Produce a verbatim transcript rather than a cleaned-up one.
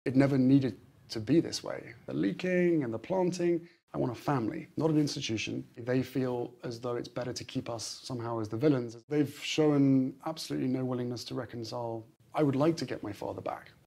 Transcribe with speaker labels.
Speaker 1: It never needed to be this way. The leaking and the planting. I want a family, not an institution. They feel as though it's better to keep us somehow as the villains. They've shown absolutely no willingness to reconcile. I would like to get my father back.